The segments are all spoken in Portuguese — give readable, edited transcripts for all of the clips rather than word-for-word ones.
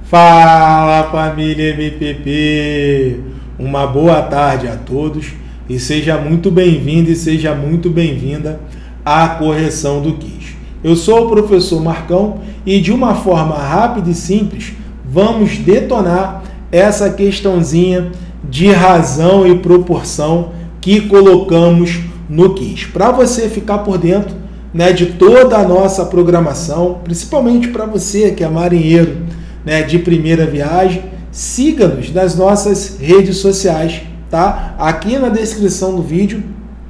Fala, família MPP! Uma boa tarde a todos e seja muito bem-vindo e seja muito bem-vinda à correção do quiz. Eu sou o professor Marcão e de uma forma rápida e simples vamos detonar essa questãozinha de razão e proporção que colocamos no quiz. Para você ficar por dentro, né, de toda a nossa programação, principalmente para você que é marinheiro, né, de primeira viagem, siga-nos nas nossas redes sociais, tá? Aqui na descrição do vídeo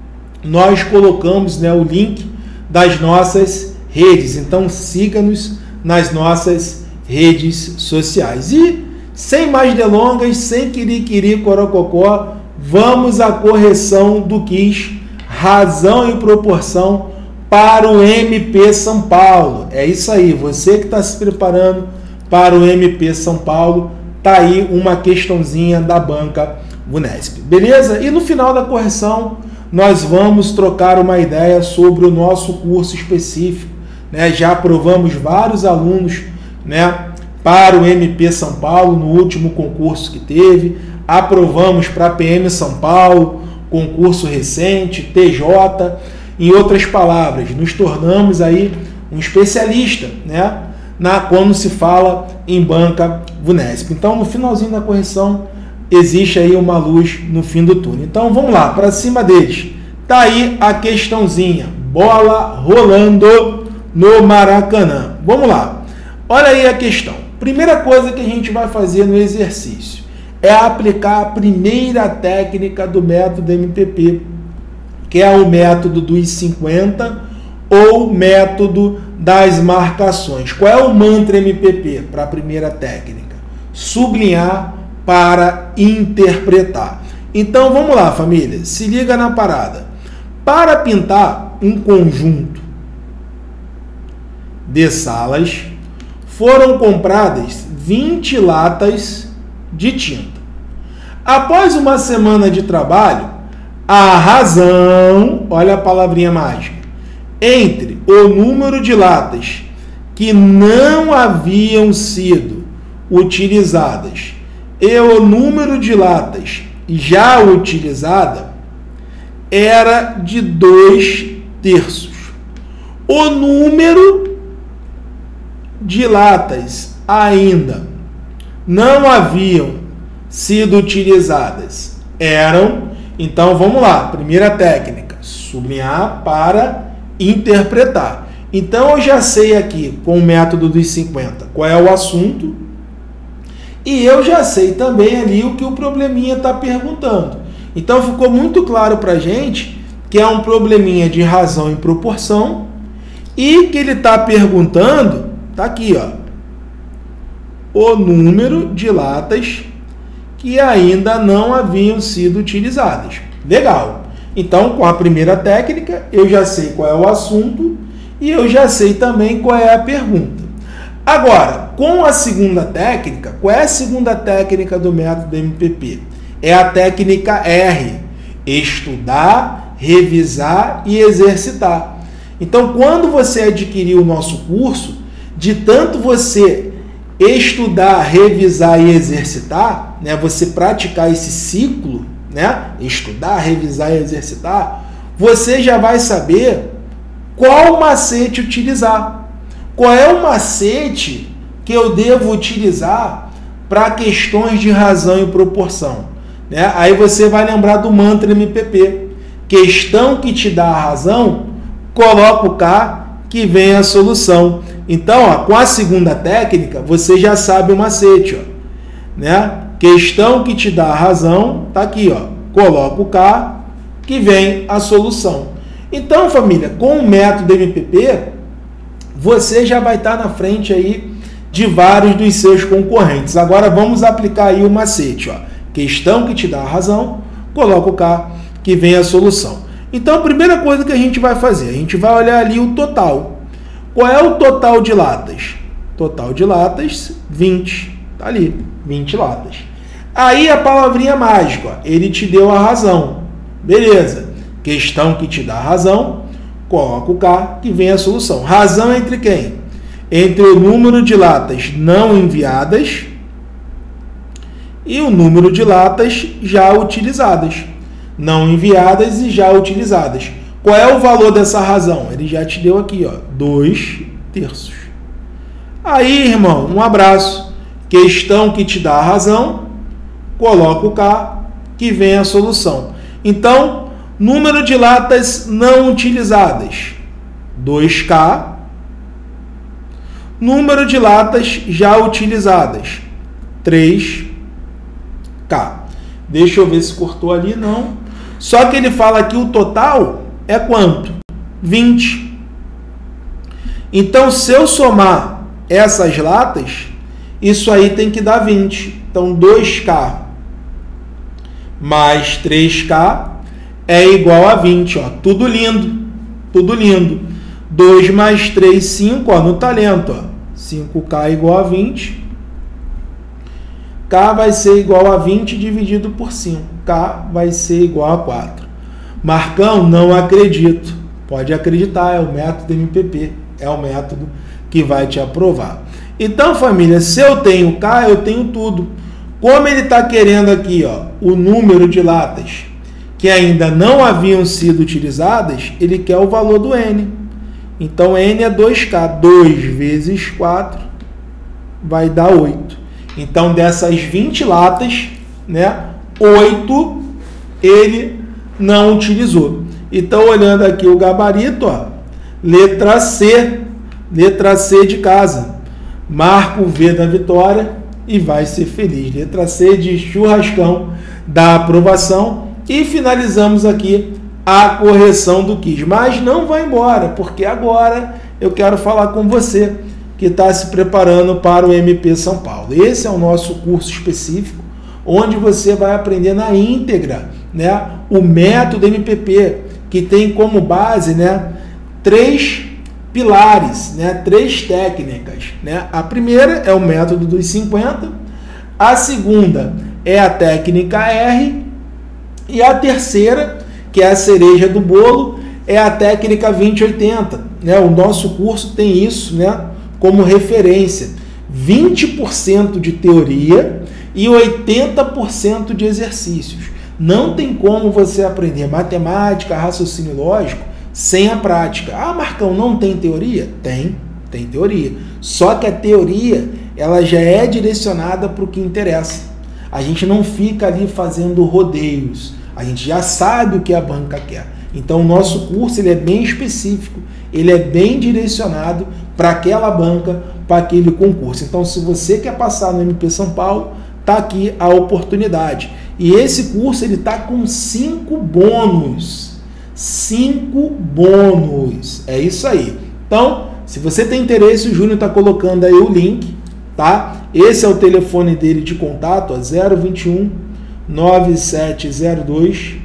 nós colocamos, né, o link das nossas redes, então siga-nos nas nossas redes sociais. E sem mais delongas, sem quiriquiri corococó, vamos à correção do quiz razão e proporção para o MP São Paulo. É isso aí, você que está se preparando para o MP São Paulo, tá aí uma questãozinha da banca Vunesp, beleza? E no final da correção nós vamos trocar uma ideia sobre o nosso curso específico, né? Já aprovamos vários alunos, né, para o MP São Paulo no último concurso que teve, aprovamos para a PM São Paulo, concurso recente, TJ, em outras palavras, nos tornamos aí um especialista, né, quando se fala em banca Vunesp. Então, no finalzinho da correção, existe aí uma luz no fim do túnel. Então, vamos lá, para cima deles. Tá aí a questãozinha, bola rolando no Maracanã. Vamos lá, olha aí a questão. Primeira coisa que a gente vai fazer no exercício é aplicar a primeira técnica do método MPP, que é o método dos 50 ou método das marcações. Qual é o mantra MPP para a primeira técnica? Sublinhar para interpretar. Então vamos lá, família, se liga na parada. Para pintar um conjunto de salas, foram compradas 20 latas de tinta. Após uma semana de trabalho, a razão, olha a palavrinha mágica, entre o número de latas que não haviam sido utilizadas e o número de latas já utilizada era de 2/3. O número de latas ainda não haviam sido utilizadas eram, então vamos lá, primeira técnica, sublinhar para interpretar. Então eu já sei aqui com o método dos 50 qual é o assunto e eu já sei também ali o que o probleminha está perguntando. Então ficou muito claro para a gente que é um probleminha de razão e proporção e que ele está perguntando, está aqui, ó, o número de latas que ainda não haviam sido utilizadas. Legal. Então, com a primeira técnica, eu já sei qual é o assunto e eu já sei também qual é a pergunta. Agora, com a segunda técnica, qual é a segunda técnica do método MPP? É a técnica R, estudar, revisar e exercitar. Então, quando você adquirir o nosso curso, de tanto você estudar, revisar e exercitar, né, você praticar esse ciclo, né, estudar, revisar e exercitar, você já vai saber qual macete utilizar. Qual é o macete que eu devo utilizar para questões de razão e proporção, né? Aí você vai lembrar do mantra MPP. Questão que te dá a razão, coloca o K que vem a solução. Então, ó, com a segunda técnica, você já sabe o macete, ó, né? Questão que te dá a razão, tá aqui, ó, coloca o K que vem a solução. Então, família, com o método MPP, você já vai estar na frente aí de vários dos seus concorrentes. Agora vamos aplicar aí o macete, ó. Questão que te dá a razão, coloca o K que vem a solução. Então, a primeira coisa que a gente vai fazer, a gente vai olhar ali o total. Qual é o total de latas? Total de latas, 20. Tá ali, 20 latas. Aí a palavrinha mágica, ó, ele te deu a razão. Beleza. Questão que te dá a razão, coloca o K que vem a solução. Razão entre quem? entre o número de latas não enviadas e o número de latas já utilizadas. Não enviadas e já utilizadas. Qual é o valor dessa razão? Ele já te deu aqui, ó, 2/3. Aí, irmão, um abraço. Questão que te dá a razão, coloca o K, que vem a solução. Então, número de latas não utilizadas, 2K. Número de latas já utilizadas, 3K. Deixa eu ver se cortou ali, não. Só que ele fala que o total é quanto? 20. Então, se eu somar essas latas, isso aí tem que dar 20. Então, 2K mais 3K é igual a 20. Ó. Tudo lindo. Tudo lindo. 2 mais 3, 5. Ó, no talento. Ó. 5K igual a 20. K vai ser igual a 20 dividido por 5. K vai ser igual a 4. Marcão, não acredito. Pode acreditar, é o método MPP. É o método que vai te aprovar. Então, família, se eu tenho K, eu tenho tudo. Como ele está querendo aqui, ó, o número de latas que ainda não haviam sido utilizadas, ele quer o valor do N. Então, N é 2K. 2 vezes 4 vai dar 8. Então, dessas 20 latas, né, 8 ele não utilizou. Então, olhando aqui o gabarito, ó, letra C de casa. Marca o V da vitória e vai ser feliz. Letra C de churrascão da aprovação. E finalizamos aqui a correção do quiz. Mas não vai embora, porque agora eu quero falar com você que está se preparando para o MP São Paulo. Esse é o nosso curso específico, onde você vai aprender na íntegra, né, o método MPP, que tem como base, né, 3 pilares, né, 3 técnicas. Né? A primeira é o método dos 50, a segunda é a técnica R, e a terceira, que é a cereja do bolo, é a técnica 2080. Né? O nosso curso tem isso, né, como referência. 20% de teoria e 80% de exercícios. Não tem como você aprender matemática, raciocínio lógico, sem a prática. Ah, Marcão, não tem teoria? Tem teoria. Só que a teoria, ela já é direcionada para o que interessa. A gente não fica ali fazendo rodeios. A gente já sabe o que a banca quer. Então, o nosso curso ele é bem específico, ele é bem direcionado para aquela banca, para aquele concurso. Então, se você quer passar no MP São Paulo, está aqui a oportunidade. E esse curso ele está com 5 bônus. 5 bônus. É isso aí. Então, se você tem interesse, o Júnior está colocando aí o link, tá? Esse é o telefone dele de contato, ó, 021 9702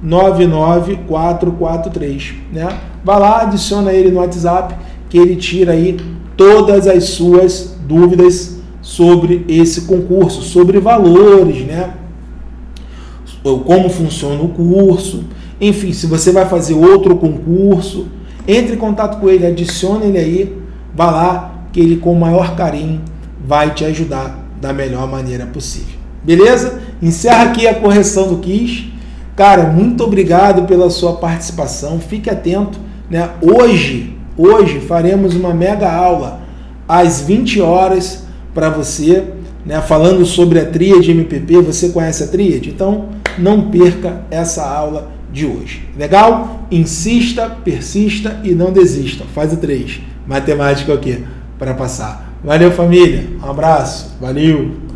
99443, né? Vai lá, adiciona ele no WhatsApp, que ele tira aí todas as suas dúvidas sobre esse concurso, sobre valores, né? Como funciona o curso, enfim, se você vai fazer outro concurso, entre em contato com ele, adicione ele aí, vá lá, que ele com o maior carinho vai te ajudar da melhor maneira possível. Beleza? Encerra aqui a correção do quiz. Cara, muito obrigado pela sua participação. Fique atento, né? Hoje faremos uma mega aula às 20 horas para você, né? Falando sobre a tríade MPP. Você conhece a tríade? Então, não perca essa aula de hoje. Legal? Insista, persista e não desista. Faz o 3. Matemática o quê? Para passar. Valeu, família. Um abraço. Valeu.